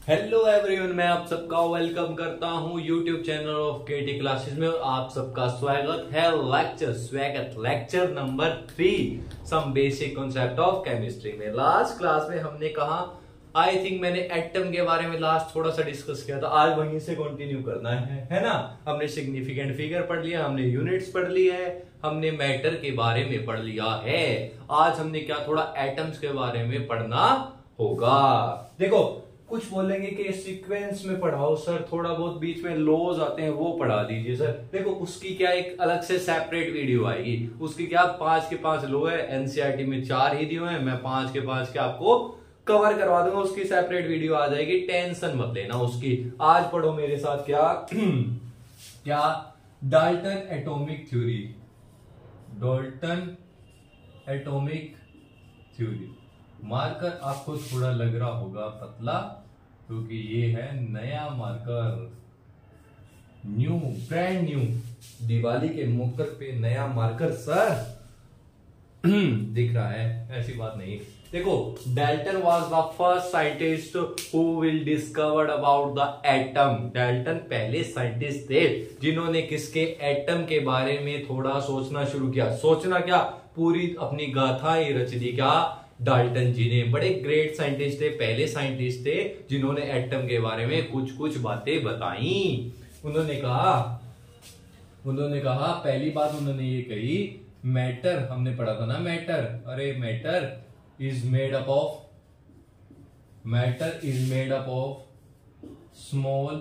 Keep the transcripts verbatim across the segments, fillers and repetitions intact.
Hello everyone, मैं आप सबका वेलकम करता हूं YouTube channel of KT classes में। और आप सबका स्वागत है लेक्चर स्वागत lecture number three some basic concept of chemistry में। लास्ट क्लास में हमने कहा, आई थिंक मैंने एटम के बारे में लास्ट थोड़ा सा डिस्कस किया था। आज वहीं से कंटिन्यू करना है है ना। हमने सिग्निफिकेंट फिगर पढ़ लिया, हमने यूनिट्स पढ़ लिया है, हमने मैटर के बारे में पढ़ लिया है। आज हमने क्या थोड़ा एटम्स के बारे में पढ़ना होगा। देखो, कुछ बोलेंगे कि सीक्वेंस में पढ़ाओ सर, थोड़ा बहुत बीच में लॉज आते हैं वो पढ़ा दीजिए सर। देखो, उसकी क्या एक अलग से सेपरेट वीडियो आएगी। उसकी क्या पांच के पांच लो है, एनसीईआरटी में चार ही दिए हैं, मैं पांच के पांच के आपको कवर करवा दूंगा। उसकी सेपरेट वीडियो आ जाएगी, टेंशन मत लेना उसकी। आज पढ़ो मेरे साथ क्या क्या Dalton atomic theory. Dalton atomic theory marker आपको थोड़ा लग रहा होगा पतला, क्योंकि ये है नया marker, new brand new Diwali के मौके पे नया मार्कर सर दिख रहा है। ऐसी बात नहीं। देखो, Dalton was the first scientist who will discovered about the atom. Dalton पहले साइंटिस्ट थे जिन्होंने किसके एटम के बारे में थोड़ा सोचना शुरू किया। सोचना क्या, पूरी अपनी गाथा ही रच दी। क्या डाल्टन जी ने, बड़े ग्रेट साइंटिस्ट थे, पहले साइंटिस्ट थे जिन्होंने एटम के बारे में कुछ कुछ बातें बताई। उन्होंने कहा उन्होंने कहा पहली बात उन्होंने ये कही, मैटर, हमने पढ़ा था ना मैटर, अरे matter is made up of matter is made up of small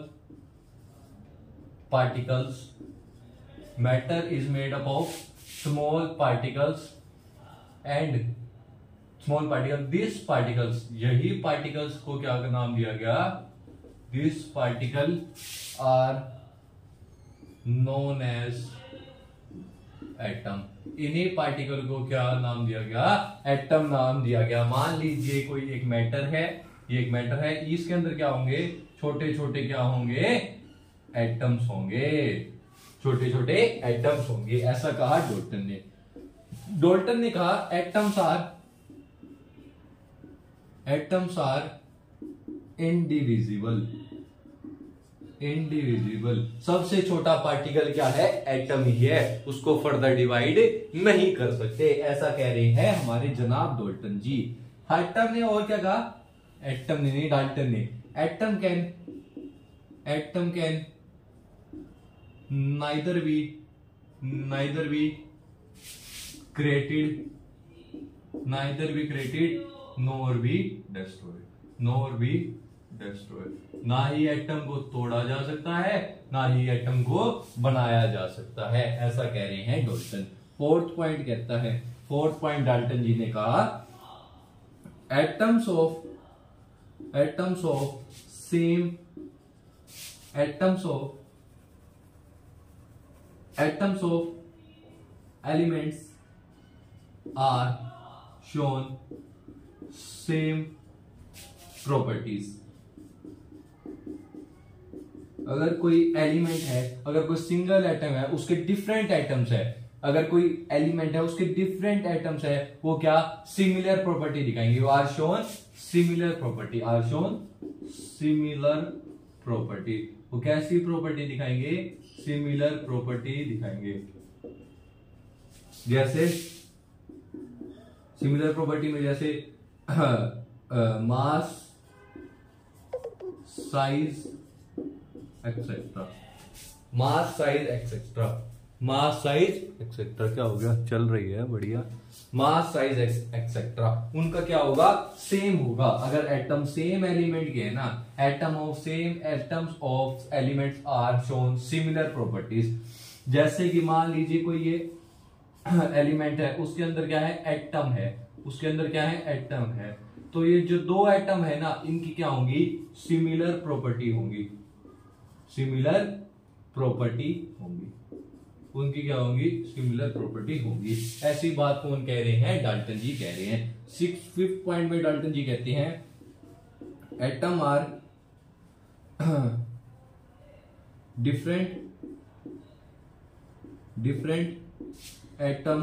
particles. Matter is made up of small particles and small particle this particles, यही पार्टिकल्स को क्या नाम दिया गया, this particle are known as atom. इन्हीं particle को क्या नाम दिया गया, एटम नाम दिया गया। मान लीजिए कोई एक मैटर है, ये एक मैटर है, इसके अंदर क्या होंगे, छोटे छोटे क्या होंगे, एटम्स होंगे, छोटे छोटे एटम्स होंगे। ऐसा कहा डाल्टन ने। डाल्टन ने कहा atoms are atoms are indivisible. Indivisible, सबसे छोटा पार्टिकल क्या है, एटम ही है, उसको फर्दर डिवाइड नहीं कर सकते। ऐसा कह रहे हैं हमारे जनाब डाल्टन जी। एटम ने और क्या कहा, एटम ने नहीं, डाल्टन ने, atom can atom can neither be neither be created neither be created nor be destroyed nor be destroyed. ना ही एटम को तोड़ा जा सकता है, ना ही एटम को बनाया जा सकता है। ऐसा कह रहे हैं डाल्टन। फोर्थ पॉइंट कहता है, फोर्थ पॉइंट डाल्टन जी ने कहा, atoms of atoms of same atoms of atoms of elements are shown same properties. अगर कोई एलिमेंट है, अगर कोई सिंगल एटम है, उसके डिफरेंट एटम्स है, अगर कोई एलिमेंट है उसके डिफरेंट एटम्स है, वो क्या सिमिलर प्रॉपर्टी दिखाएंगे, are shown similar property are shown similar property. वो कैसी प्रॉपर्टी दिखाएंगे, सिमिलर प्रॉपर्टी दिखाएंगे। जैसे सिमिलर प्रॉपर्टी में जैसे mass, size etcetera, mass size etcetera, mass size etcetera क्या हो गया, चल रही है बढ़िया। मास साइज एक्सेट्रा उनका क्या होगा, सेम होगा। अगर एटम सेम एलिमेंट के है ना, atom of same atoms of elements are shown similar properties. जैसे कि मान लीजिए कोई ये एलिमेंट है, उसके अंदर क्या है, एटम है, उसके अंदर क्या है, एटम है। तो ये जो दो एटम है ना, इनकी क्या होंगी, सिमिलर प्रॉपर्टी होंगी, सिमिलर प्रॉपर्टी होंगी, उनकी क्या होंगी, सिमिलर प्रॉपर्टी होंगी। ऐसी बात कौन कह रहे हैं, डाल्टन जी कह रहे हैं। सिक्स फिफ्थ पॉइंट में डाल्टन जी कहते हैं, atom are different different atom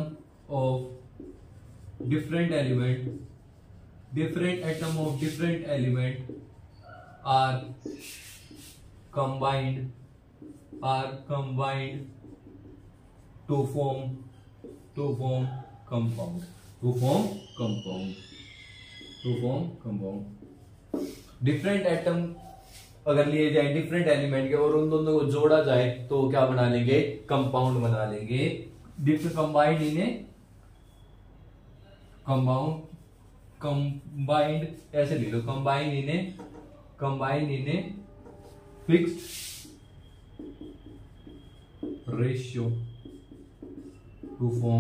of different element different atom of different element are combined are combined to form to form compound to form compound to form compound. Different atom अगर लिए जाए different element के और उन दोनों को जोड़ा जाए तो क्या बना लेंगे, कंपाउंड बना लेंगे। डिफरेंट कंबाइंड इन्हें कंपाउंड कंबाइंड ऐसे लिख लो, कंबाइंड इन्हें कंबाइंड इन्हें fixed ratio to form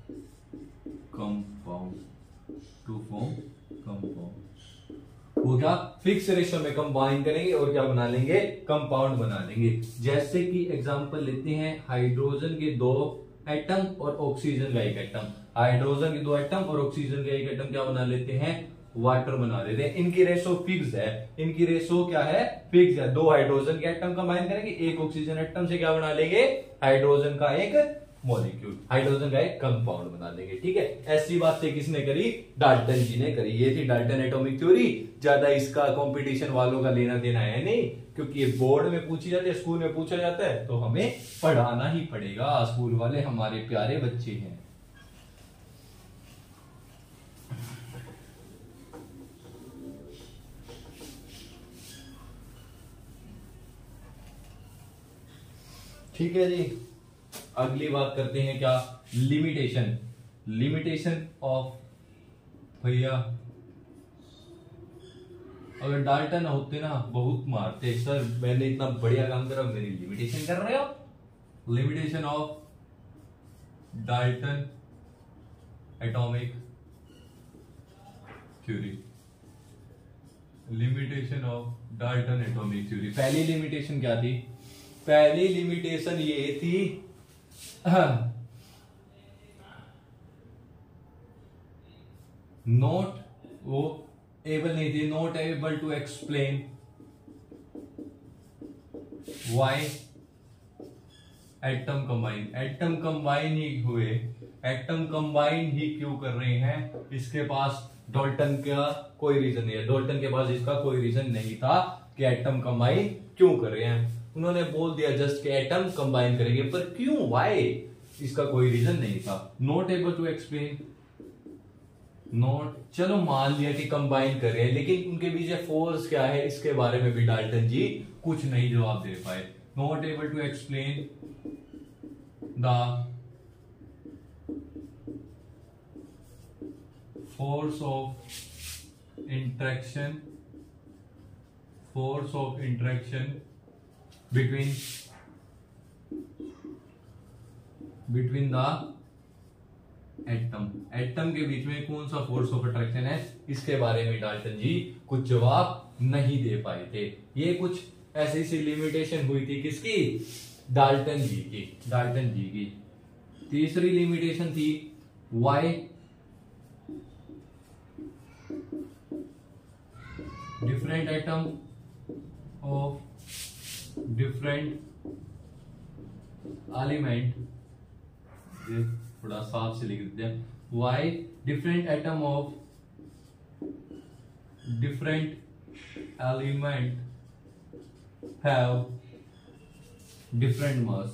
compound to form compound. वो क्या फिक्स रेशियो में कंबाइन करेंगे और क्या बना लेंगे, कंपाउंड बना लेंगे। जैसे कि एग्जांपल लेते हैं हाइड्रोजन के दो एटम और ऑक्सीजन का एक एटम, हाइड्रोजन के दो एटम और ऑक्सीजन का एक एटम क्या बना लेते हैं, वाटर बना लेते हैं। इनकी रेशो फिक्स है, इनकी रेशो क्या है, फिक्स है। दो हाइड्रोजन के एटम कंबाइन करेंगे, एक ऑक्सीजन एटम से क्या बना लेंगे, हाइड्रोजन का एक मॉलिक्यूल, हाइड्रोजन का एक कंपाउंड बना देंगे। ठीक है, ऐसी बातें किसने करी, डाल्टन जी ने करी। ये थी डाल्टन एटॉमिक थ्योरी। ज्यादा इसका कंपटीशन वालों का लेना देना है नहीं, क्योंकि ये बोर्ड में पूछी जाती है, स्कूल में पूछा जाता है, तो हमें पढ़ाना ही पड़ेगा। स्कूल वाले हमारे प्यारे बच्चे हैं। ठीक है जी, अगली बात करते हैं क्या, लिमिटेशन लिमिटेशन ऑफ। भैया अगर डाल्टन होते ना बहुत मारते, सर मैंने इतना बढ़िया काम करा, मेरी लिमिटेशन कर रहे हो। Limitation of Dalton atomic theory, limitation of Dalton atomic theory. पहली लिमिटेशन क्या थी, पहली लिमिटेशन ये थी नॉट, वो एबल नहीं थी, not able to explain why atom combine. Atom combine ही हुए, एटम कंबाइन ही क्यों कर रहे हैं, इसके पास डाल्टन का कोई रीजन नहीं है, डाल्टन के पास इसका कोई रीजन नहीं था कि एटम कंबाइन क्यों कर रहे हैं। उन्होंने बोल दिया जस्ट कि एटम कंबाइन करेंगे, पर क्यों, व्हाई, इसका कोई रीजन नहीं था। Not able to explain, not, चलो मान लिया कि कंबाइन कर रहे हैं, लेकिन उनके पीछे फोर्स क्या है, इसके बारे में भी डाल्टन जी कुछ नहीं जवाब दे पाए। Not able to explain the force of interaction force of interaction between between the atom, atom के बीच में कौन सा फोर्स ऑफ अट्रैक्शन है, इसके बारे में डाल्टन जी कुछ जवाब नहीं दे पाए थे। ये कुछ ऐसी सी लिमिटेशन हुई थी किसकी, डाल्टन जी की, डाल्टन जी की। तीसरी लिमिटेशन थी why different atom of different element, थोड़ा साफ से लिख देते हैं, why different atom of different element have different mass.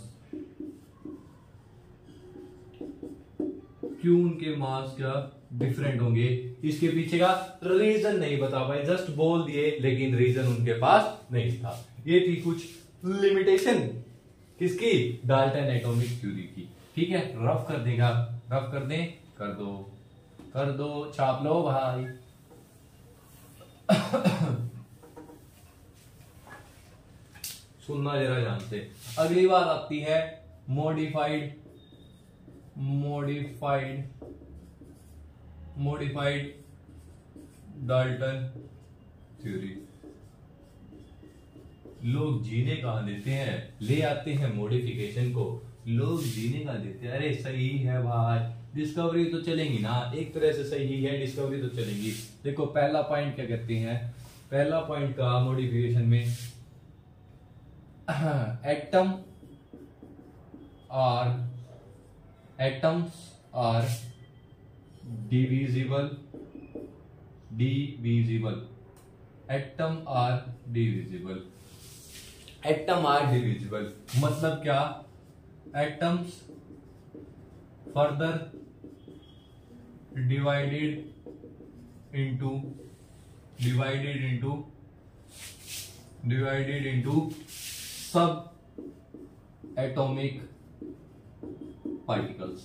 क्यों उनके मास क्या डिफरेंट होंगे, इसके पीछे का रीजन नहीं बता पाए, जस्ट बोल दिए लेकिन रीजन उनके पास नहीं था। ये थी कुछ लिमिटेशन किसकी, डाल्टन एटॉमिक थ्योरी की। ठीक है, रफ कर देगा, रफ कर दें, कर दो कर दो छाप लो भाई। सुनना जरा जानते। अगली बात आती है modified modified modified Dalton theory. लोग जीने कहां देते हैं, ले आते हैं मॉडिफिकेशन को, लोग जीने कहां देते हैं। अरे सही है भाई, डिस्कवरी तो चलेंगी ना, एक तरह से सही है, डिस्कवरी तो चलेंगी। देखो पहला पॉइंट क्या कहते हैं, पहला पॉइंट का मॉडिफिकेशन में atom are atoms are divisible divisible atom are divisible. Atom are divisible मतलब क्या, atoms further divided into divided into divided into sub atomic particles,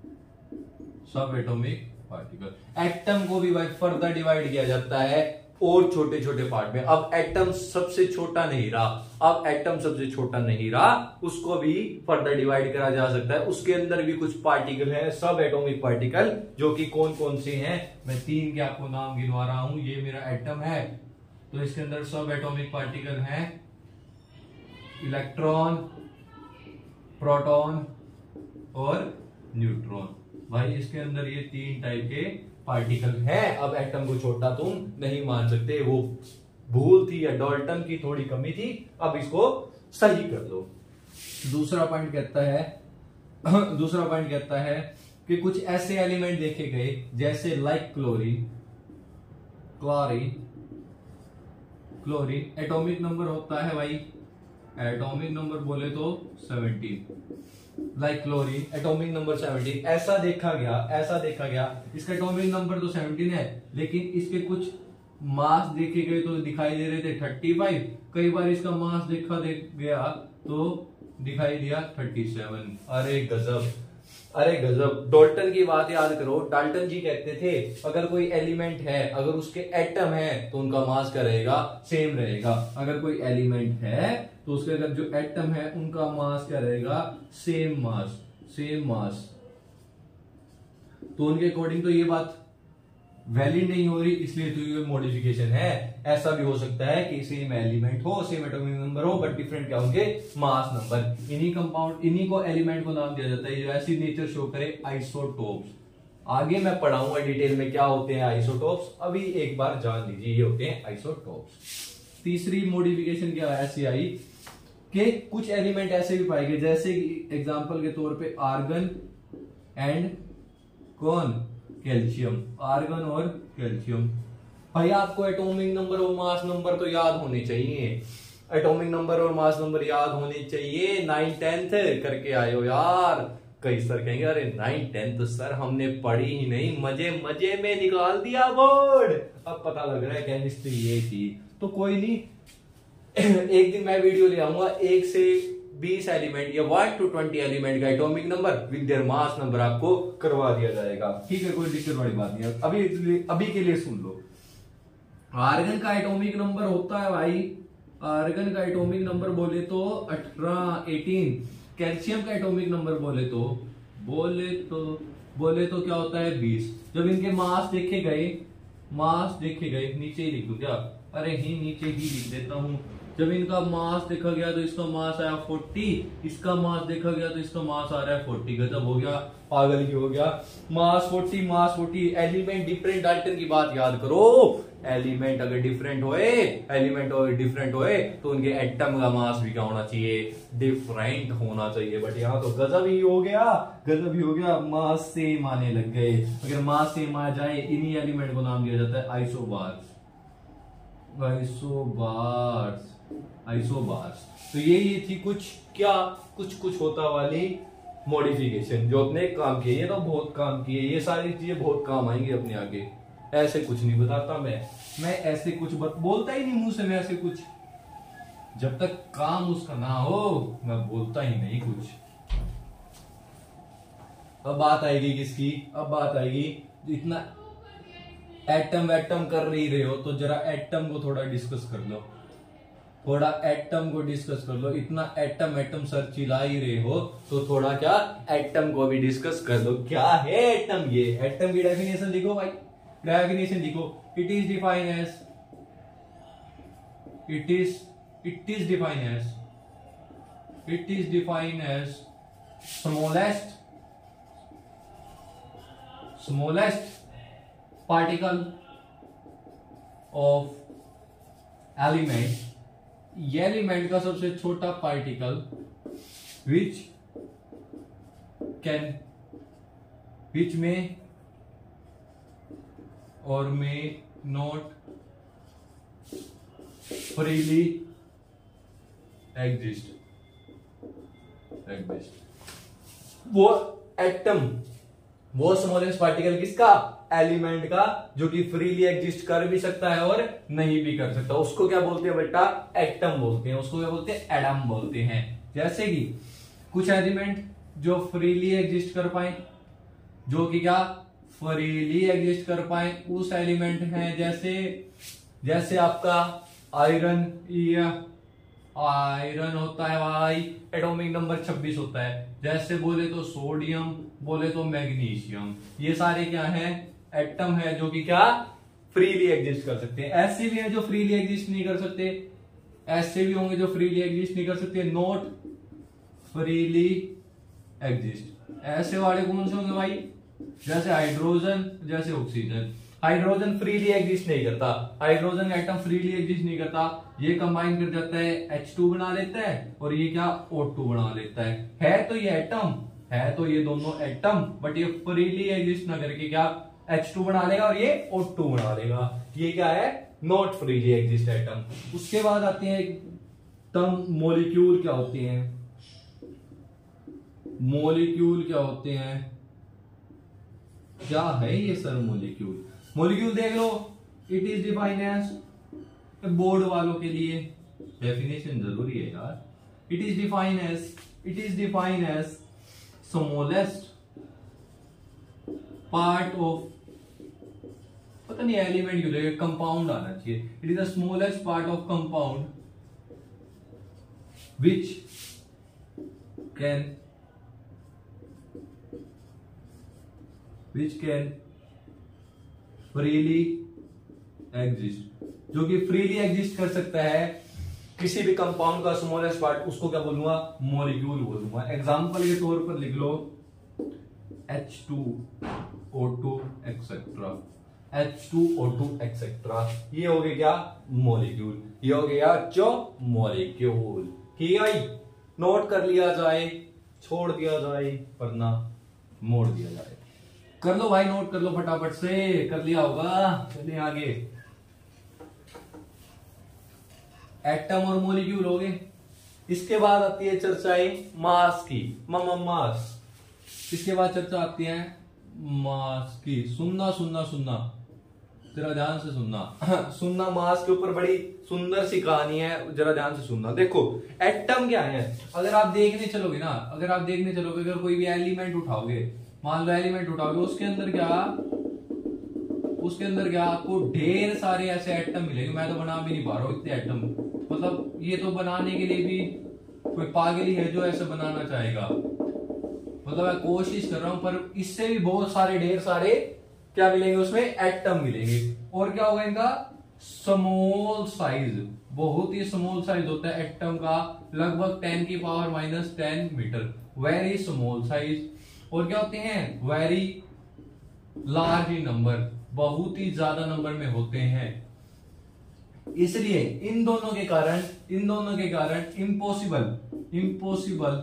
sub atomic particle. Atom को भी भाई फर्दर डिवाइड किया जाता है और छोटे छोटे पार्ट में। अब एटम सबसे छोटा नहीं रहा, अब एटम सबसे छोटा नहीं रहा, उसको भी फर्दर डिवाइड करा जा सकता है। उसके अंदर भी कुछ पार्टिकल है, सब एटॉमिक पार्टिकल, जो कि कौन कौन से हैं, मैं तीन के आपको नाम गिनवा रहा हूं। ये मेरा एटम है, तो इसके अंदर सब एटॉमिक पार्टिकल हैं, इलेक्ट्रॉन, प्रोटॉन और न्यूट्रॉन। भाई इसके अंदर ये तीन टाइप के पार्टिकल हैं। अब एटम को छोटा तुम नहीं मान सकते, वो भूल थी या डाल्टन की थोड़ी कमी थी, अब इसको सही कर लो। दूसरा पॉइंट कहता है दूसरा पॉइंट कहता है कि कुछ ऐसे एलिमेंट देखे गए जैसे like chlorine chlorine chlorine atomic number होता है भाई, एटॉमिक नंबर बोले तो seventeen. Like chlorine atomic number seventeen. ऐसा देखा गया ऐसा देखा गया इसका एटॉमिक नंबर तो सेवनटीन है, लेकिन इसके कुछ मास देखे गए तो दिखाई दे रहे थे थर्टी फाइव। कई बार इसका मास देखा देख गया तो दिखाई दिया थर्टी सेवन। अरे गजब, अरे गजब। डाल्टन की बात याद करो, डाल्टन जी कहते थे अगर कोई एलिमेंट है, अगर उसके एटम है तो उनका मास क्या रहेगा, सेम रहेगा। अगर कोई एलिमेंट है तो उसके अगर जो एटम है उनका मास क्या रहेगा, सेम मास सेम मास। तो उनके अकॉर्डिंग तो ये बात वैलिड नहीं हो रही, इसलिए तो ये मॉडिफिकेशन है। ऐसा भी हो सकता है कि सेम एलिमेंट हो, सेम एटॉमिक नंबर हो, बट डिफरेंट क्या होंगे, मास नंबर। इन्हीं कंपाउंड इन्हीं को एलिमेंट को नाम दिया जाता है जो ऐसी नेचर शो करे, आइसोटोप्स। आगे मैं पढ़ाऊंगा डिटेल में क्या होते हैं आइसोटोप्स, अभी एक बार जान लीजिए ये होते हैं आइसोटोप्स। तीसरी मॉडिफिकेशन क्या ऐसी आई कि कुछ एलिमेंट ऐसे भी पाए गए, जैसे एग्जांपल के तौर पे आर्गन एंड कौन, कैल्शियम। आर्गन और कैल्शियम। भाई आपको एटॉमिक नंबर और मास नंबर तो याद होने चाहिए, एटॉमिक नंबर और मास नंबर याद होने चाहिए। नाइन टेंथ करके आए हो यार। कई सर कहेंगे अरे नाइन टेंथ सर हमने पढ़ी ही नहीं, मजे मजे में निकाल दिया बोर्ड, अब पता लग रहा है केमिस्ट्री ये थी। तो कोई नहीं, एक दिन मैं वीडियो ले आऊंगा, एक से बीस एलिमेंट या वन टू ट्वेंटी एलिमेंट का atomic number with their mass number आपको करवा दिया जाएगा। ठीक है, कोई दिक्कत वाली बात नहीं है। अभी अभी के लिए सुन लो। आर्गन का एटॉमिक नंबर होता है भाई, आर्गन का एटॉमिक नंबर बोले तो अठारह अठारह। कैल्शियम का एटॉमिक नंबर बोले तो बोले तो बोले तो क्या होता है, बीस। जब इनके मास देखे गए मास देखे गए नीचे ही लिख दूं क्या, अरे ही नीचे ही लिख देता हूं। जब इनका मास देखा गया तो इसका मास आया चालीस, इसका मास देखा गया तो इसका मास आ रहा है चालीस। गजब हो गया, पागल की हो गया। मास चालीस मास चालीस। एलिमेंट डिफरेंट, डाल्टन की बात याद करो। एलिमेंट अगर डिफरेंट होए एलिमेंट और डिफरेंट होए तो उनके एटम का मास भी क्या होना चाहिए, डिफरेंट होना चाहिए। बट यहाँ तो गजब ही हो गया, गजब ही हो गया। मास सेम आने लग गए। अगर मास सेम आ जाए, इन्हीं एलिमेंट को नाम दिया जाता है आइसोबार्स। Isobars isobars. तो ये ये थी कुछ क्या कुछ कुछ होता वाली मॉडिफिकेशन जो अपने काम किए। ये तो बहुत काम किए, ये सारी चीजें बहुत काम आएंगी अपने आगे। ऐसे कुछ नहीं बताता मैं मैं ऐसे कुछ बत, बोलता ही नहीं मुंह से मैं ऐसे कुछ, जब तक काम उसका ना हो मैं बोलता ही नहीं कुछ। अब बात आएगी किसकी, अब बात आएगी इतना एटम एटम कर नहीं रहे हो तो जरा एटम को थोड़ा डिस्कस कर लो, थोड़ा एटम को डिस्कस कर लो। इतना एटम एटम सर चिल्ला ही रहे हो तो थोड़ा क्या एटम को भी डिस्कस कर लो। क्या है एटम, ये एटम की डेफिनेशन लिखो भाई, डेफिनेशन लिखो। It is define as it is it is define as it is define as smallest smallest particle of element, ये एलिमेंट का सबसे छोटा पार्टिकल विच कैन विच में और में नॉट फ्रीली एग्जिस्ट एग्जिस्ट वो एटम, वो स्मॉलेस्ट पार्टिकल किसका, एलिमेंट का, जो कि फ्रीली एग्जिस्ट कर भी सकता है और नहीं भी कर सकता, उसको क्या बोलते हैं बेटा, एटम बोलते हैं। उसको क्या बोलते हैं, एडम बोलते हैं। जैसे कि कुछ एलिमेंट जो फ्रीली एग्जिस्ट कर पाए, जो कि क्या फ्रीली एग्जिस्ट कर पाए, उस एलिमेंट हैं जैसे जैसे आपका आयरन, ये आयरन होता है भाई, एटॉमिक नंबर छब्बीस होता है। जैसे बोले तो सोडियम, बोले तो मैग्नीशियम, ये सारे क्या हैं, एटम है जो कि क्या फ्रीली एग्जिस्ट कर सकते हैं। ऐसे भी हैं जो फ्रीली एग्जिस्ट नहीं कर सकते, ऐसे भी होंगे जो फ्रीली एग्जिस्ट नहीं कर सकते, नॉट फ्रीली एग्जिस्ट। ऐसे वाले कौन से होंगे भाई, जैसे हाइड्रोजन, जैसे ऑक्सीजन। हाइड्रोजन फ्रीली एग्जिस्ट नहीं करता, हाइड्रोजन एटम फ्रीली एग्जिस्ट नहीं करता, ये कंबाइन कर जाता है एच टू बना लेता है और ये क्या ओ टू बना लेता है। है तो ये एटम, है तो ये दोनों एटम, बट ये फ्रीली एग्जिस्ट ना करके क्या एच टू बना लेगा और ये ओ टू बना लेगा। ये क्या है, नॉट फ्रीली एग्जिस्ट एटम। उसके बाद आते हैं टर्म मॉलिक्यूल क्या होते हैं, मॉलिक्यूल क्या होते हैं, क्या है ये सर मॉलिक्यूल। मॉलिक्यूल देख लो, it is defined as, board वालों के लिए डेफिनेशन जरूरी है यार। It is defined as, it is defined as smallest part of, पता नहीं एलिमेंट क्यों लेगा, कंपाउंड आना चाहिए। It is the smallest part of compound which can which can freely exist, जो कि फ्रीली एग्जिस्ट कर सकता है किसी भी कंपाउंड का स्मॉलेस्ट पार्ट, उसको क्या बोलूंगा, मॉलिक्यूल बोलूंगा। एग्जांपल के तौर पर लिख लो H two O two etcetera, H two O two etcetera, ये हो गया क्या मॉलिक्यूल, ये हो गया जो मॉलिक्यूल। ठीक है भाई, नोट कर लिया जाए, छोड़ दिया जाए वरना मोड़ दिया जाए। कर लो भाई, नोट कर लो फटाफट से, कर लिया होगा। चलिए आगे, एटम और मॉलिक्यूल हो गए। इसके बाद आती है चर्चाएं मास की, मम मास। इसके बाद चर्चा आती है मास की। सुनना सुनना सुनना, जरा ध्यान से सुनना सुनना मास के ऊपर बड़ी सुंदर सी कहानी है, जरा ध्यान से सुनना। देखो एटम क्या है, अगर आप देखने चलोगे ना, अगर आप देखने चलोगे, अगर कोई भी एलिमेंट उठाओगे, मान लो एलिमेंट उठाओगे, उसके अंदर क्या उसके अंदर क्या आपको ढेर सारे ऐसे एटम मिलेंगे। मैं तो बना भी नहीं पा रहा हूं इतने एटम, मतलब ये तो बनाने के लिए भी कोई पागल ही है जो ऐसे बनाना चाहेगा। मतलब मैं कोशिश कर रहा हूं, पर इससे भी बहुत सारे ढेर सारे क्या मिलेंगे, उसमें एटम मिलेंगे। और क्या होगा इनका स्मॉल साइज, बहुत ही स्मॉल साइज होता है एटम का, लगभग टेन की power minus ten metre, very small size. और क्या होते हैं, वेरी लार्ज इन नंबर, बहुत ही ज्यादा नंबर में होते हैं। इसलिए इन दोनों के कारण इन दोनों के कारण impossible impossible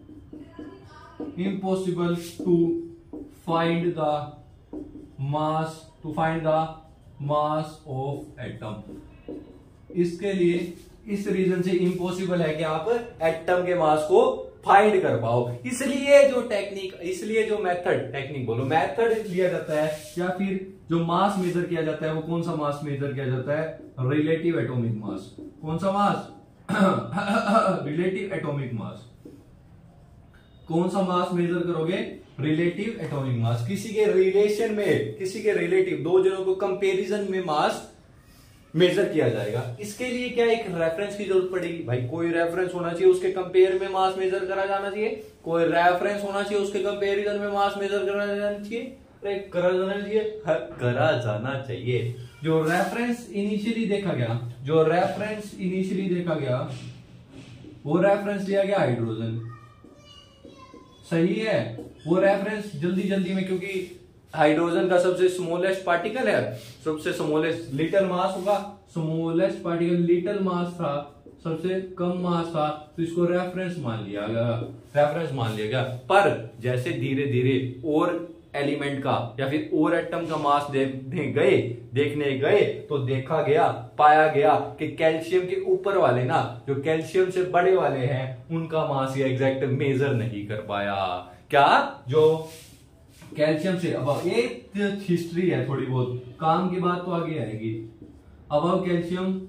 impossible to find the mass to find the mass of atom. इसके लिए, इस रीजन से इम्पॉसिबल है कि आप एटम के मास को फाइंड कर पाओ। इसलिए जो टेक्निक, इसलिए जो मेथड, टेक्निक बोलो, मेथड लिया जाता है, या फिर जो मास मेजर किया जाता है, वो कौन सा मास मेजर किया जाता है, रिलेटिव एटॉमिक मास। कौन सा मास रिलेटिव एटॉमिक मास। कौन सा मास मेजर करोगे, रिलेटिव एटॉमिक मास। किसी के रिलेशन में, किसी के रिलेटिव, दो जनों को कंपैरिजन में मास मेजर किया जाएगा। इसके लिए क्या एक रेफरेंस की जरूरत पड़ेगी भाई, कोई रेफरेंस होना चाहिए, उसके कंपेयर में मास मेजर करा जाना चाहिए। कोई रेफरेंस होना चाहिए, उसके कंपैरिजन में मास मेजर करा जाना चाहिए। अरे करा जाना चाहिए, करा जाना चाहिए। जो रेफरेंस इनिशियली देखा गया, जो रेफरेंस इनिशियली देखा गया, वो रेफरेंस लिया गया हाइड्रोजन, सही है। वो रेफरेंस जल्दी जल्दी में, क्योंकि हाइड्रोजन का सबसे स्मॉलेस्ट पार्टिकल है, सबसे स्मॉलेस्ट लिटिल मास होगा, स्मॉलेस्ट पार्टिकल लिटिल मास था, सबसे कम मास था, तो इसको रेफरेंस मान लिया गया, रेफरेंस मान लिया गया। पर जैसे धीरे धीरे और एलिमेंट का या फिर और एटम का मास देखने गए देखने गए तो देखा गया पाया गया कि कैल्शियम के ऊपर वाले ना, जो कैल्शियम से बड़े वाले हैं, उनका मास ये एग्जैक्ट मेजर नहीं कर पाया। क्या? जो कैल्शियम से अब एक हिस्ट्री है थोड़ी बहुत, काम की बात तो आगे आएगी। अब calcium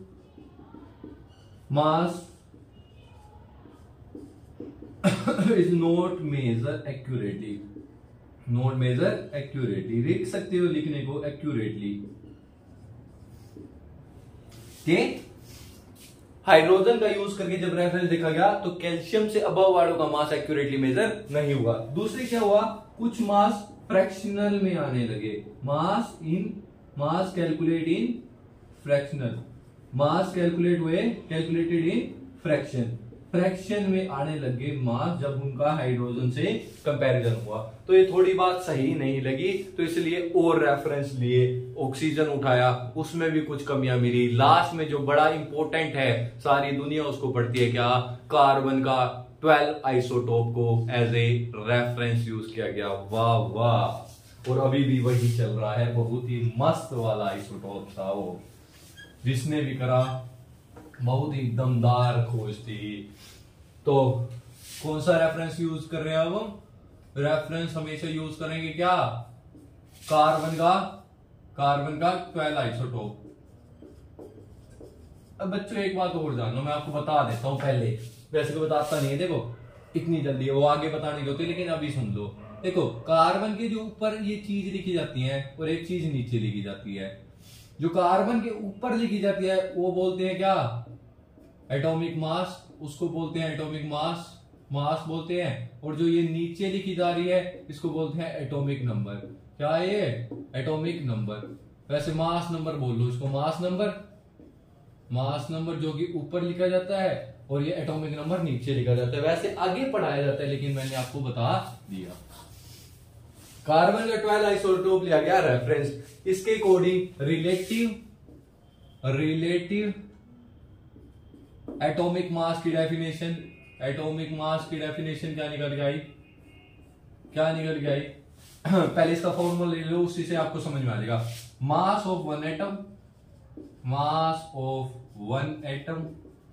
mass is not measure accurately, not measure accurately, लिख सकते हो लिखने को एक्यूरेटली के हाइड्रोजन का यूज करके जब रेफरेंस देखा गया तो कैल्शियम से अबव वालों का मास एक्यूरेटली मेजर नहीं हुआ। दूसरी क्या हुआ, कुछ मास फ्रैक्शनल में आने लगे, mass in mass calculate in fractional, mass calculate हुए कैलकुलेटेड इन फ्रैक्शन, फ्रैक्शन में आने लगे मास जब उनका हाइड्रोजन से कंपैरिजन हुआ। तो ये थोड़ी बात सही नहीं लगी, तो इसलिए और रेफरेंस लिए, ऑक्सीजन उठाया, उसमें भी कुछ कमियां मिली। लास्ट में जो बड़ा इंपॉर्टेंट है, सारी दुनिया उसको पढ़ती है, क्या? कार्बन का ट्वेल्व आइसोटोप को एज ए रेफरेंस यूज किया गया। वाह वाह, और अभी भी वही चल रहा है, बहुत ही मस्त वाला आइसोटोप था वो, जिसने भी करा बहुत ही दमदार खोज थी। तो कौन सा रेफरेंस यूज कर रहे हैं अब हम? रेफरेंस हमेशा यूज करेंगे क्या? कार्बन का कार्बन का ट्वेल्व आइसोटोप। अब बच्चों एक बात और जानो, मैं आपको बता देता हूं पहले, वैसे तो बताता नहीं है, देखो इतनी जल्दी वो आगे बताने की होती है, लेकिन अभी सुन लो। देखो कार्बन के जो ऊपर ये चीज लिखी जाती है और एक चीज नीचे लिखी जाती है, जो कार्बन के ऊपर लिखी जाती है वो बोलते हैं क्या? एटॉमिक मास, उसको बोलते हैं एटॉमिक मास, मास बोलते हैं। और जो ये नीचे लिखी जा रही है इसको बोलते हैं एटॉमिक नंबर। क्या है ये? Atomic number. वैसे मास नंबर बोल लो इसको, मास नंबर, मास नंबर जो कि ऊपर लिखा जाता है और ये एटॉमिक नंबर नीचे लिखा जाता है। वैसे आगे पढ़ाया जाता है, लेकिन मैंने आपको बता दिया। कार्बन का ट्वेल्व आइसोटोप लिया गया रेफरेंस, इसके according relative relative atomic mass की डेफिनेशन, एटॉमिक मास की डेफिनेशन क्या निकल गई? क्या निकल गई? पहले इसका फॉर्मूला ले लो, उसी से आपको समझ में आ जाएगा। Mass of one atom, mass of one atom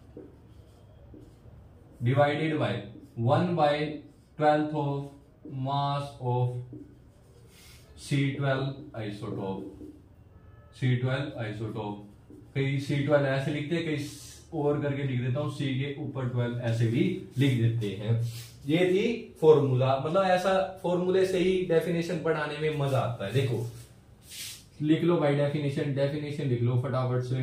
divided by one by twelfth of mass of C twelve isotope, C twelve isotope. कई सी ट्वेल्व ऐसे लिखते हैं, कई और करके लिख देता हूं, सी के ऊपर ट्वेल्व ऐसे भी लिख देते हैं। ये थी फॉर्मूला, मतलब ऐसा फॉर्मूले से ही डेफिनेशन पढ़ाने में मजा आता है। देखो लिख लो भाई डेफिनेशन, डेफिनेशन लिख लो फटाफट से।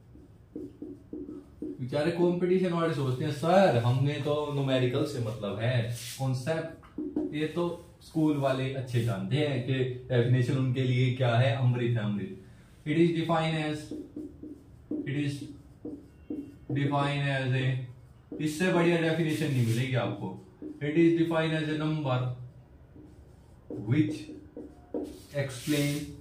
बेचारे कंपटीशन वाले सोचते हैं सर हमने तो न्यूमेरिकल से मतलब है, कॉन्सेप्ट ये तो स्कूल वाले अच्छे जानते हैं कि डेफिनेशन उनके लिए क्या है, अमृत है अमृत। It is define as, it is define as a, इससे बढ़िया डेफिनेशन नहीं मिलेगी आपको। It is define as a number which explain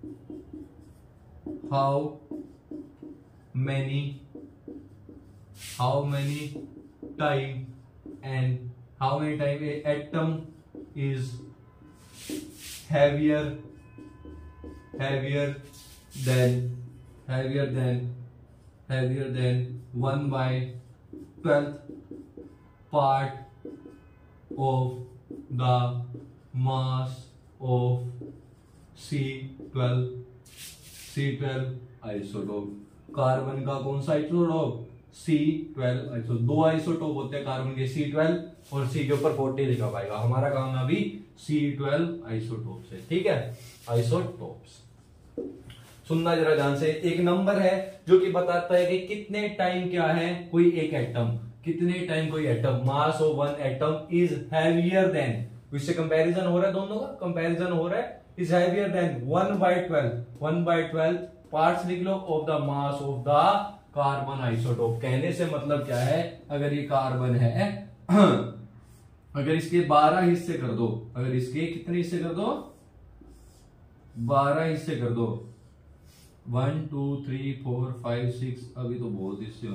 how many how many time and how many time a atom is heavier heavier than heavier than heavier than one by twelfth part of the mass of C twelve C twelve isotope. Carbon का कौन सा isotope? C twelve isotope. दो isotope होते हैं carbon के, C twelve और सी के ऊपर फोर्टी लिखा पाएगा। हमारा काम है अभी सी ट्वेल्व आइसोटोप से, ठीक है? आइसोटोप्स सुनना जरा ध्यान से। एक नंबर है जो कि बताता है कि कितने टाइम क्या है कोई एक एटम, कितने टाइम कोई atom, mass of one atom is heavier than, इससे कंपैरिजन हो रहा है, दोनों का कंपैरिजन हो रहा है, is heavier than one by twelve one by twelve parts लिख लो of the mass of the carbon isotope. कहने से मतलब क्या है, अगर ये कार्बन है अगर इसके बारह हिस्से कर दो, अगर इसके कितने हिस्से कर दो? बारह हिस्से कर दो, one two three four five six, अभी तो बहुत हिस्से होंगे,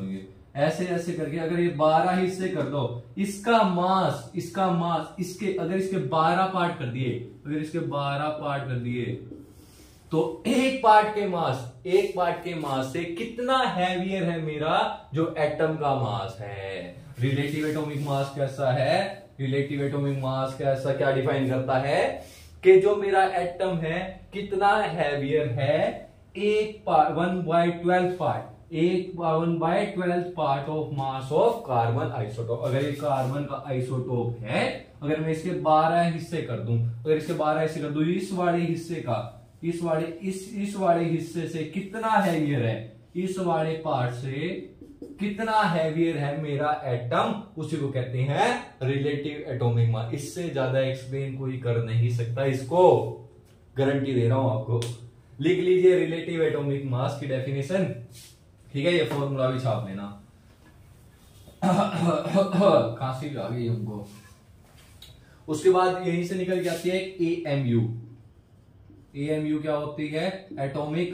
ऐसे ऐसे करके अगर ये बारह हिस्से कर दो, इसका मास इसका मास इसके अगर इसके बारह पार्ट कर दिए, अगर इसके बारह पार्ट कर दिए तो एक पार्ट के मास एक पार्ट के मास से कितना हैवियर है मेरा जो एटम का मास है। रिलेटिव एटॉमिक मास कैसा है, रिलेटिव एटॉमिक मास कैसा क्या डिफाइन करता है कि जो मेरा एटम है कितना हैवियर है, एक part one by twelfth part एक one by twelfth part of mass of carbon isotope. अगर ये कार्बन का आइसोटोप है, अगर मैं इसके बारह हिस्से कर दूं, अगर इसके बारह हिस्से कर दूं, इस वाले हिस्से का इस वाले इस इस वाले हिस्से से कितना हैवियर है, इस वाले पार्ट से कितना हैवियर है मेरा एटम, उसी को कहते हैं रिलेटिव एटॉमिक मास। इससे ज्यादा एक्सप्लेन कोई कर नहीं सकता, इसको गारंटी दे रहा हूं आपको। लिख लीजिए रिलेटिव एटॉमिक मास की डेफिनेशन, ठीक है, ये फॉर्मूला भी छाप लेना। खांसी भी आ गई हमको। उसके बाद यहीं से निकल जाती है A M U. A M U क्या होती है, atomic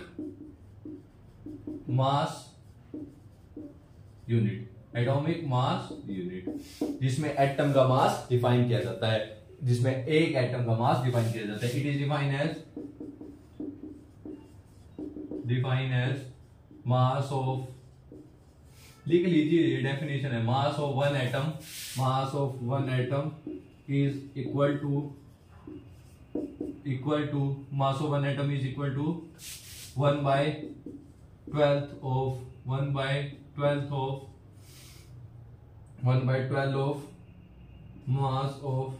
mass unit, atomic mass unit, जिसमें एटम का मास डिफाइन किया जाता है, जिसमें एक एटम का मास डिफाइन किया जाता है। It is define as define as mass of, लिख लीजिए डेफिनेशन है, mass of one atom, mass of one atom is equal to equal to mass of one atom is equal to one by twelfth of one by twelfth of one by twelve of mass of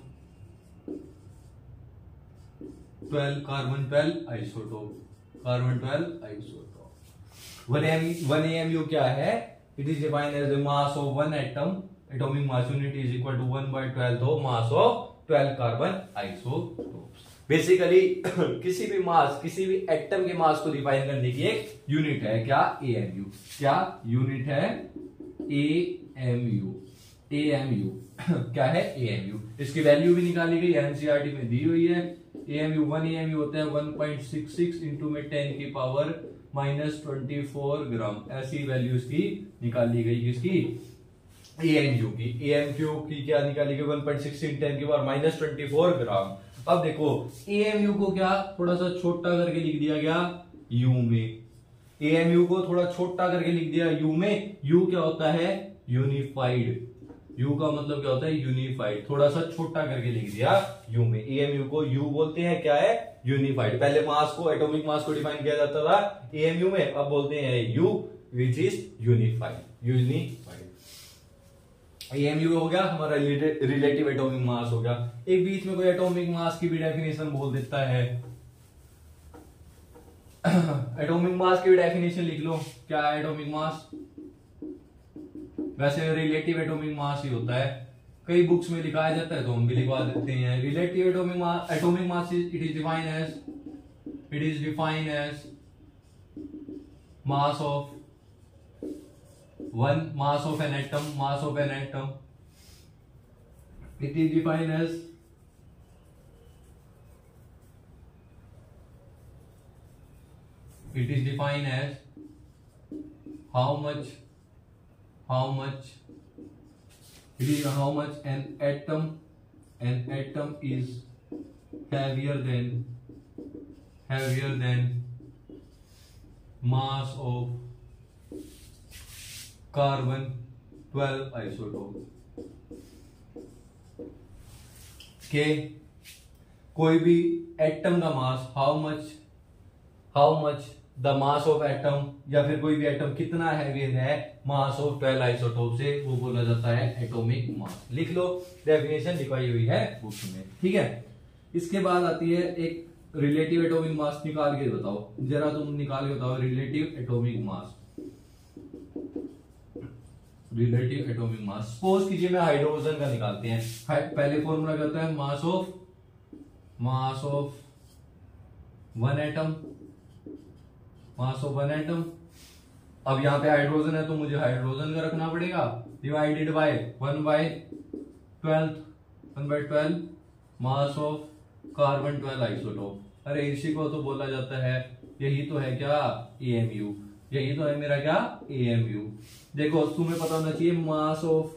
twelve carbon twelve isotope, carbon twelve isotope. One A M U क्या है, it is defined as the mass of one atom, atomic mass unit is equal to one by twelfth of mass of twelve carbon isotopes. Basically किसी भी मास किसी भी atom के मास को define करने की एक यूनिट है क्या, ए एम यू। क्या यूनिट है, A M U. A M U क्या है, ए एम यू। इसकी वैल्यू भी निकाली गई, एनसीईआरटी में दी हुई है। A M U one A M U होता है one point six six into में टेन की power minus twenty four gram. ऐसी वैल्यूज की निकाली गई, किसकी, ए एम यू की। ए एम यू की क्या निकाली गई, one point six in ten की power minus twenty four gram. अब देखो ए एम यू को क्या थोड़ा सा छोटा करके लिख दिया गया यू में, ए एम यू को थोड़ा छोटा करके लिख दिया यू में। यू क्या होता है, यूनिफाइड। यू का मतलब क्या होता है, यूनिफाइड। थोड़ा सा छोटा करके लिख दिया यू में। ए एम यू को यू बोलते हैं क्या है, यूनिफाइड। पहले मास को, एटॉमिक मास को डिफाइन किया जाता था ए एम यू में, अब बोलते हैं U which is unified, unified. A M U हो गया हमारा रिलेटिव एटॉमिक मास हो गया। एक बीच में कोई एटॉमिक मास की भी डेफिनेशन बोल देता है। एटॉमिक मास की भी डेफिनेशन लिख लो, क्या है एटॉमिक मास। वैसे रिलेटिव एटॉमिक मास ही होता है, कई बुक्स में लिखाया जाता है तो हम भी लिखवा देते हैं। Relative atomic mass, atomic mass it is defined as it is defined as mass of one mass of an atom, mass of an atom, it is defined as it is defined as how much how much it is how much an atom an atom is heavier than heavier than mass of carbon twelve isotope के कोई भी atom का mass, how much how much the mass of atom, या फिर कोई भी atom कितना heavy है मास ऑफ ट्वेल्व आइसोटोप से, वो बोला जाता है एटॉमिक मास। लिख लो, डेफिनेशन लिखवाई हुई है बुक्स में, ठीक है। इसके बाद आती है एक रिलेटिव एटॉमिक मास। निकाल के बताओ जरा, तुम निकाल के बताओ relative atomic mass. Relative atomic mass, suppose कीजिए मैं हाइड्रोजन का निकालते हैं। पहले फॉर्मूला क्या होता है, mass of mass of one atom, mass of one atom. अब यहां पे हाइड्रोजन है तो मुझे हाइड्रोजन का रखना पड़ेगा, divided by one by twelfth one by twelve mass of carbon twelve isotope. अरे इसी को तो बोला जाता है, यही तो है क्या, ए एम यू। यही तो है मेरा क्या एएमयू। देखो तुम्हें पता होना चाहिए mass of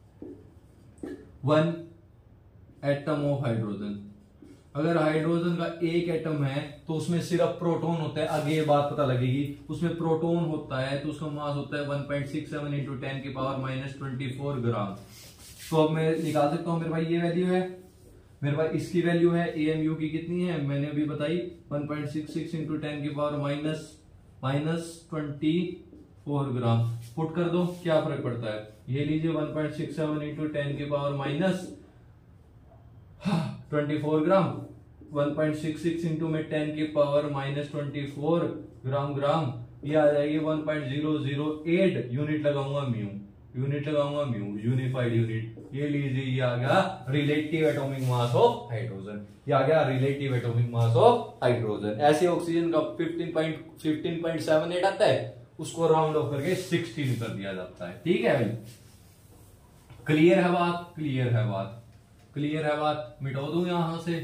one atom of hydrogen. अगर हाइड्रोजन का एक एटम है तो उसमें सिर्फ प्रोटॉन होता है, आगे ये बात पता लगेगी। उसमें प्रोटॉन होता है तो उसका मास होता है one point six seven into ten की power minus twenty four gram. तो अब मैं निकाल सकता हूं मेरे भाई ये वैल्यू है, मेरे पास इसकी वैल्यू है एएमयू की कितनी है मैंने अभी बताई one point six six into ten की power minus minus twenty four gram. Put कर दो, क्या फर्क पड़ता है, ये लीजिए one point six seven into ten की power minus twenty four gram, one point six six into में टेन की power minus twenty four gram gram, ये आ जाएगी one point zero zero eight. Unit लगाऊंगा म्यू, यूनिट लगाऊंगा mu, unified unit. ये लीजिए ये आ गया relative atomic mass of hydrogen, ये आ गया relative atomic mass of hydrogen. ऐसे ऑक्सीजन का फिफ्टीन पॉइंट सेवन एट आता है, उसको राउंड ऑफ करके सिक्सटीन कर दिया जाता है। ठीक है भाई, क्लियर है बात, क्लियर है बात, क्लियर है बात। मिटा दूं यहां से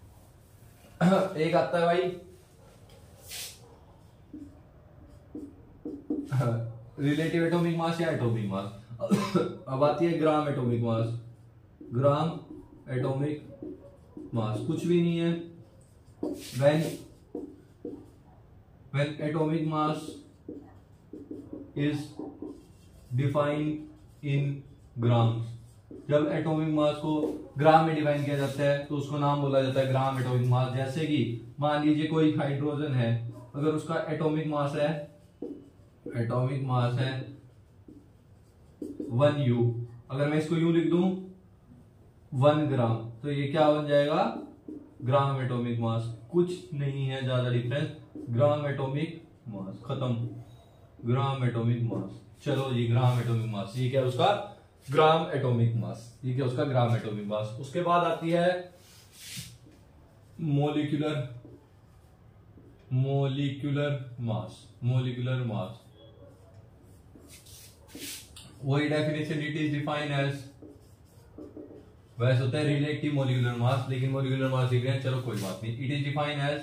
एक आता है भाई रिलेटिव एटॉमिक मास या एटॉमिक मास। अब आती है gram atomic mass. Gram atomic mass कुछ भी नहीं है, when when atomic mass is defined in grams. जब एटॉमिक मास को ग्राम में डिफाइन किया जाता है तो उसको नाम बोला जाता है ग्राम एटॉमिक मास। जैसे कि मान लीजिए कोई हाइड्रोजन है, अगर उसका एटॉमिक मास है एटॉमिक मास है वन यू, अगर मैं इसको यू लिख दूं वन ग्राम, तो ये क्या बन जाएगा ग्राम एटॉमिक मास। कुछ नहीं है ज्यादा डिफरेंस, ग्राम एटॉमिक मास खत्म, ग्राम एटॉमिक मास। चलो जी ग्राम एटॉमिक मास, ये क्या उसका ग्राम एटॉमिक मास, ये क्या उसका ग्राम एटॉमिक मास। उसके बाद आती है molecular molecular mass. Molecular mass वही definition, it is defined as, वैसे होता है रिलेटिव मोलिकुलर मास, लेकिन मोलिकुलर मास लिख रहे हैं, चलो कोई बात नहीं। It is defined as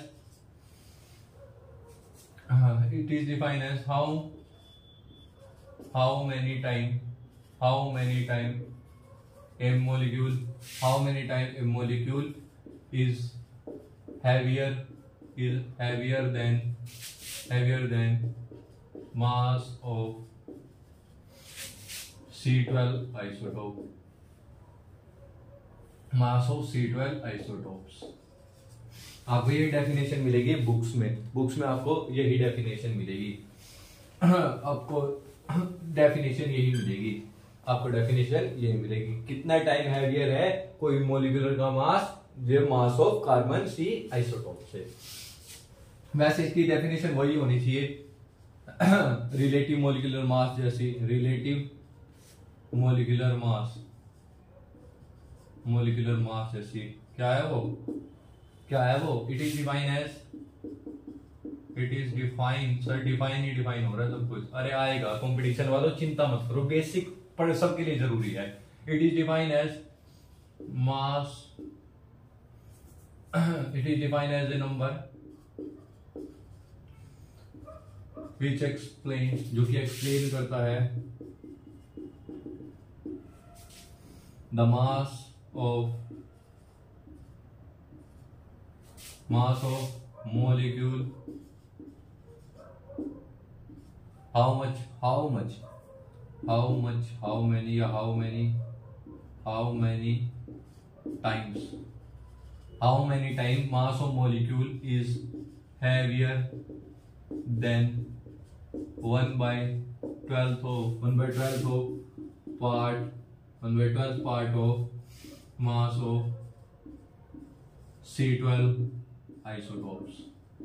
it is defined as how how many time how many time a molecule how many time a molecule is heavier is heavier than heavier than mass of C twelve isotope, mass of C twelve isotopes। आपको ये definition मिलेगी books में, books में आपको यही definition मिलेगी आपको definition यही मिलेगी आपको डेफिनेशन यही मिलेगी। कितना टाइम हैवियर है कोई मॉलिक्यूलर का मास, जो mass of carbon C isotope से। वैसे इसकी डेफिनेशन वही होनी चाहिए रिलेटिव मॉलिक्यूलर मास जैसी। Relative molecular mass molecular mass जैसी क्या है वो, क्या है वो, it is define as it is define sir define ही डिफाइन हो रहा है सब कुछ। अरे आएगा कंपटीशन वालों, चिंता मत करो, बेसिक पर सबके लिए जरूरी है। It is define as mass it is define as a number which explain, जो कि एक्सप्लेन करता है the mass of mass of molecule, how much how much how much how many या how many how many times how many time mass of molecule is heavier than one by twelfth of one by twelfth of part one by twelfth part of mass of C twelve isotopes।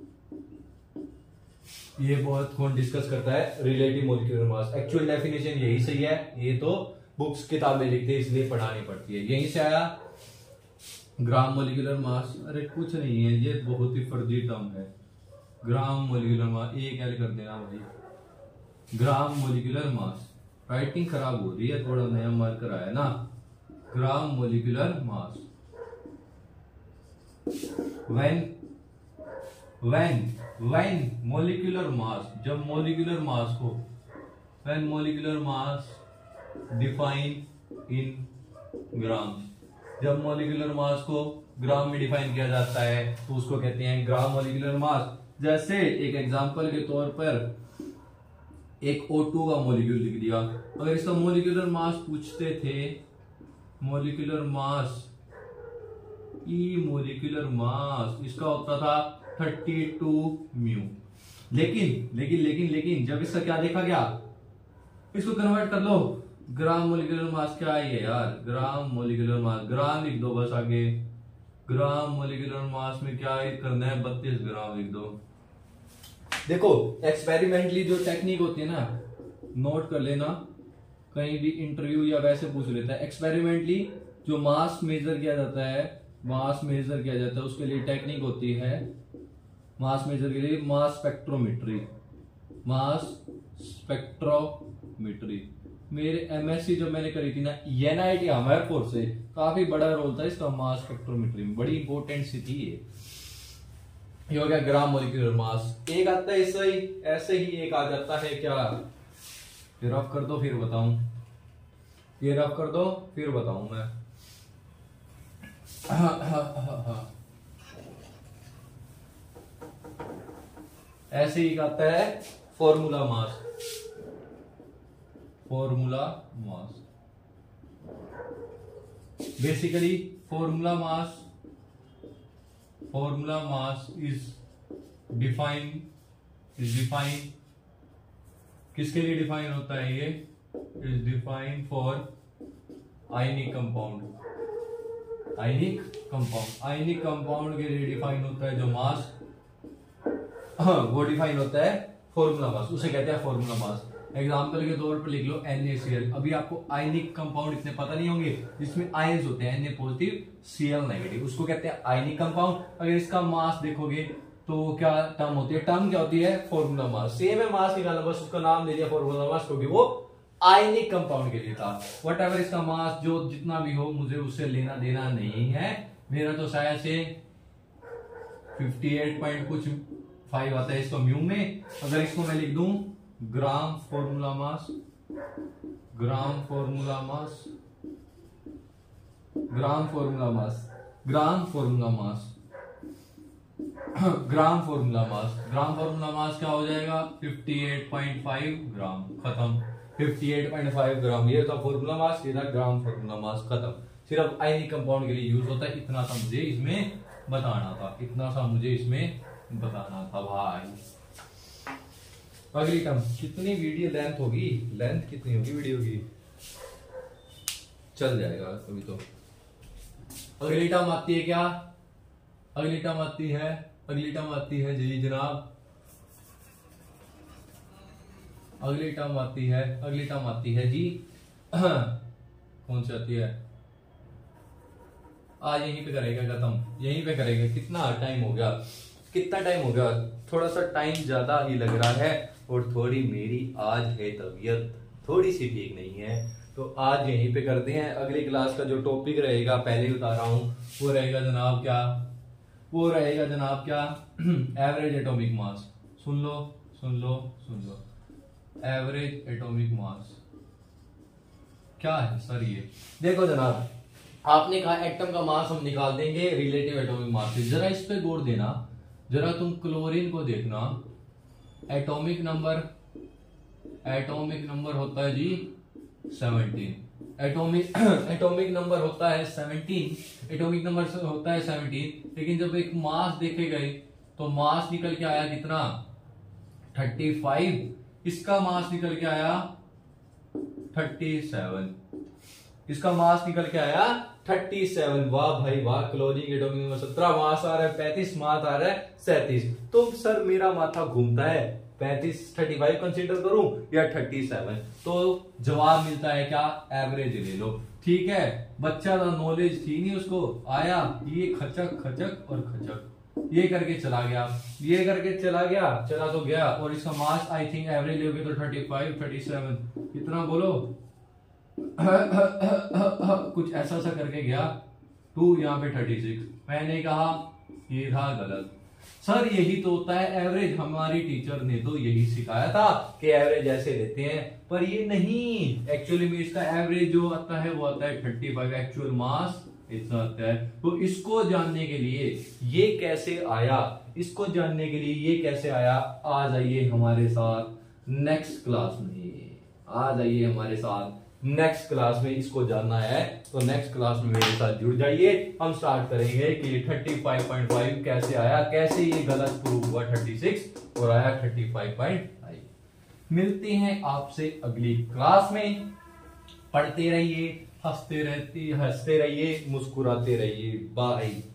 ये बहुत कौन discuss करता है, relative molecular mass. Actual definition यही सही है, ये तो बुक्स किताबें लिखते हैं इसलिए पढ़ानी पड़ती है। यहीं से आया ग्राम मॉलिक्यूलर मास। अरे कुछ नहीं है, ये बहुत ही फर्जी टर्म है ग्राम मॉलिक्यूलर मास। एक एल कर देना भाई, ग्राम मॉलिक्यूलर मास। राइटिंग खराब हो रही है, थोड़ा नया मार्कर आया ना। Gram molecular mass when when when molecular mass, जब मोलिकुलर मास को, when molecular mass define in grams, जब मोलिकुलर मास को ग्राम में डिफाइन किया जाता है तो उसको कहते हैं ग्राम मोलिकुलर मास। जैसे एक एग्जांपल के तौर पर एक ओ टू का मॉलिक्यूल लिख दिया, अगर इसका मोलिकुलर मास पूछते थे, मोलिकुलर मास, ई मोलिकुलर मास इसका होता था थर्टी टू म्यू। लेकिन लेकिन लेकिन लेकिन जब इसका क्या देखा गया, इसको कन्वर्ट कर लो, ग्राम मोलिकुलर मास क्या है यार, ग्राम मोलिकुलर मास, ग्राम लिख दो बस आगे, ग्राम मोलिकुलर मास में क्या करना है, बत्तीस ग्राम लिख दो। देखो एक्सपेरिमेंटली जो टेक्निक होती है ना, नोट कर लेना, कहीं भी इंटरव्यू या वैसे पूछ लेता है, एक्सपेरिमेंटली जो मास मेजर किया जाता है, मास मेजर किया जाता है उसके लिए टेक्निक होती है, मास मेजर के लिए मास स्पेक्ट्रोमेट्री, मास स्पेक्ट्रोमेट्री। मेरे एमएससी जो मैंने करी थी ना एनआईटी हमीरपुर से, काफी बड़ा रोल था इसका मास स्पेक्ट्रोमेट्री में, बड़ी इंपॉर्टेंट सी थी ये। ये हो गया ग्राम मोलिकुलर मास। एक आता है ऐसे ही, ऐसे ही एक आ जाता है क्या, ये रफ कर दो फिर बताऊं, ये रफ कर दो फिर बताऊं मैं। हाँ, हाँ, हाँ, हाँ। ऐसे ही आता है formula mass, formula mass. Basically formula mass, formula mass is define, is define किसके लिए डिफाइन होता है, ये is define for ionic compound, ionic compound, ionic compound के लिए डिफाइन होता है जो मास, हाँ, वो डिफाइन होता है फॉर्मूला मास, उसे कहते हैं फॉर्मूला मास। एग्जाम्पल के तौर पर लिख लो NaCl। अभी आपको आयनिक कंपाउंड इतने पता नहीं होंगे, जिसमें आयंस होते हैं, Na पॉजिटिव Cl नेगेटिव, उसको कहते हैं आयनिक कंपाउंड। अगर इसका मास देखोगे तो क्या टर्म होती है, टर्म क्या होती है, फॉर्मूला मास। सेम है, मास निकालना, बस उसका नाम दे दिया फॉर्मूला मास क्योंकि वो आयनिक कंपाउंड के लिए था। वट एवर इसका मास जो जितना भी हो, मुझे उससे लेना देना नहीं है। मेरा तो शायद से अट्ठावन पॉइंट कुछ फाइव आता है इसको म्यू में। अगर इसको मैं लिख दूं gram formula mass, gram formula mass, gram formula mass, gram formula mass, gram formula mass, gram formula mass क्या हो जाएगा, अट्ठावन पॉइंट फाइव ग्राम, खत्म। अट्ठावन पॉइंट फाइव ग्राम, ये था फॉर्मूला मास, ये था ग्राम फॉर्मूला मास, खत्म। सिर्फ आयनिक कंपाउंड के लिए यूज होता है, इतना सा मुझे इसमें बताना था, इतना सा मुझे इसमें बताना था भाई। अगली टर्म, कितनी वीडियो लेंथ होगी, लेंथ कितनी होगी वीडियो की, चल जाएगा अभी तो। अगली टर्म आती है क्या, अगली टर्म आती है, अगली टर्म आती है जी जनाब, अगली टर्म आती है, अगली टर्म आती है जी कौन सी आती है, आज यहीं पे करेगा खत्म, यहीं पे करेगा। कितना टाइम हो गया, कितना टाइम हो गया, थोड़ा सा टाइम ज्यादा ही लग रहा है, और थोड़ी मेरी आज है तबीयत थोड़ी सी ठीक नहीं है, तो आज यहीं पे करते हैं। अगली क्लास का जो टॉपिक रहेगा, पहले ही बता रहा हूं, वो रहेगा जनाब क्या, वो रहेगा जनाब क्या, एवरेज एटॉमिक मास। सुन लो सुन लो सुन लो, एवरेज एटॉमिक मास क्या है सर, ये देखो जनाब, आपने कहा एटम का मास हम निकाल देंगे रिलेटिव एटॉमिक मास से। जरा इस पे गौर देना, जरा तुम क्लोरीन को देखना, एटॉमिक नंबर, एटॉमिक नंबर होता है जी सत्रह, एटॉमिक एटॉमिक नंबर होता है सत्रह, एटॉमिक नंबर होता है सत्रह, लेकिन जब एक मास देखे गए तो मास निकल के आया कितना, पैंतीस, इसका मास निकल के आया सैंतीस, इसका मास निकल के आया सैंतीस। वाह भाई वाह, क्लोरीन एटॉमिक नंबर सत्रह, मास आ रहा है पैंतीस, मास आ रहा है सैंतीस। तो सर मेरा माथा घूमता है, पैंतीस पैंतीस कंसीडर करूं या सैंतीस, तो जवाब मिलता है क्या, एवरेज ले लो। ठीक है, बच्चा का नॉलेज थी नहीं, उसको आया ये खचक खचक और खचक, ये करके चला गया, ये करके चला गया, चला तो गया। और इसका मास आई थिंक एवरेज लोगे तो पैंतीस, सैंतीस, कितना बोलो कुछ ऐसा सा करके गया, टू यहाँ पे छत्तीस। मैंने कहा ये था गलत, सर यही तो होता है एवरेज, हमारी टीचर ने तो यही सिखाया था कि एवरेज ऐसे लेते हैं, पर ये नहीं। एक्चुअली में इसका एवरेज जो आता है वो आता है थर्टी फाइव, एक्चुअल मास इतना आता है। तो इसको जानने के लिए ये कैसे आया, इसको जानने के लिए ये कैसे आया, आ जाइए हमारे साथ नेक्स्ट क्लास में, आ जाइए हमारे साथ नेक्स्ट क्लास में, इसको जानना है तो नेक्स्ट क्लास में मेरे साथ जुड़ जाइए। हम स्टार्ट करेंगे कि थर्टी फाइव पॉइंट फाइव कैसे आया, कैसे ये गलत प्रूव हुआ थर्टी सिक्स और आया थर्टी फाइव पॉइंट फाइव। मिलते हैं आपसे अगली क्लास में, पढ़ते रहिए, हंसते रहते हंसते रहिए, मुस्कुराते रहिए। बाय।